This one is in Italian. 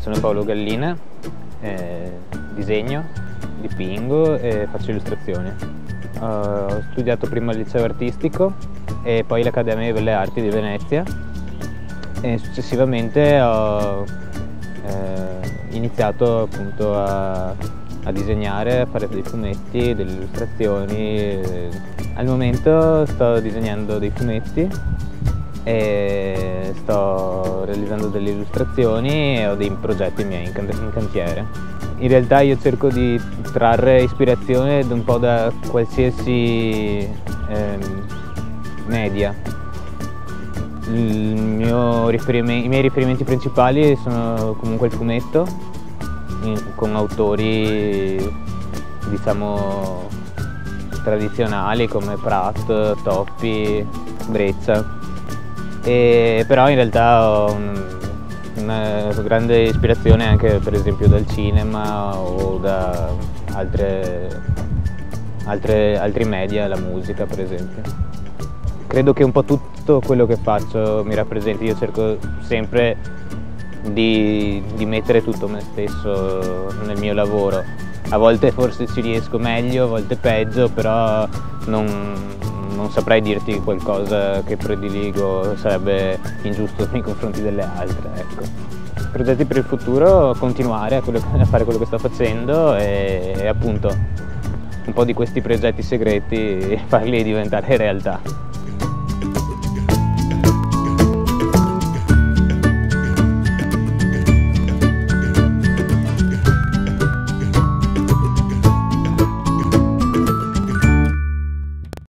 sono Paolo Gallina, disegno, dipingo e faccio illustrazioni. Ho studiato prima al liceo artistico e poi l'Accademia di Belle Arti di Venezia e successivamente ho iniziato appunto a disegnare, a fare dei fumetti, delle illustrazioni. Al momento sto disegnando dei fumetti e sto realizzando delle illustrazioni e ho dei progetti miei in cantiere. In realtà io cerco di trarre ispirazione un po' da qualsiasi media. I miei riferimenti principali sono comunque il fumetto, con autori diciamo tradizionali come Pratt, Toppi, Breccia. Però in realtà ho una grande ispirazione anche per esempio dal cinema o da altri media, la musica per esempio. Credo che un po' tutto quello che faccio mi rappresenti, io cerco sempre di mettere tutto me stesso nel mio lavoro. A volte forse ci riesco meglio, a volte peggio, però non saprei dirti qualcosa che prediligo, sarebbe ingiusto nei confronti delle altre, ecco. Progetti per il futuro: continuare a fare quello che sto facendo e appunto un po' di questi progetti segreti farli diventare realtà.